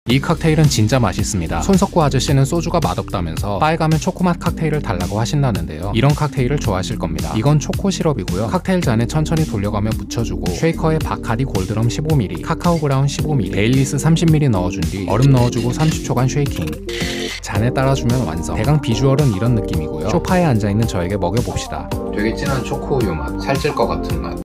이 칵테일은 진짜 맛있습니다. 손석구 아저씨는 소주가 맛없다면서 바에 가면 초코맛 칵테일을 달라고 하신다는데요. 이런 칵테일을 좋아하실 겁니다. 이건 초코 시럽이고요. 칵테일 잔에 천천히 돌려가며 묻혀주고 쉐이커에 바카디 골드럼 15ml, 카카오 브라운 15ml, 베일리스 30ml 넣어준 뒤 얼음 넣어주고 30초간 쉐이킹. 잔에 따라주면 완성. 대강 비주얼은 이런 느낌이고요. 소파에 앉아있는 저에게 먹여봅시다. 되게 진한 초코우유 맛, 살찔 것 같은 맛.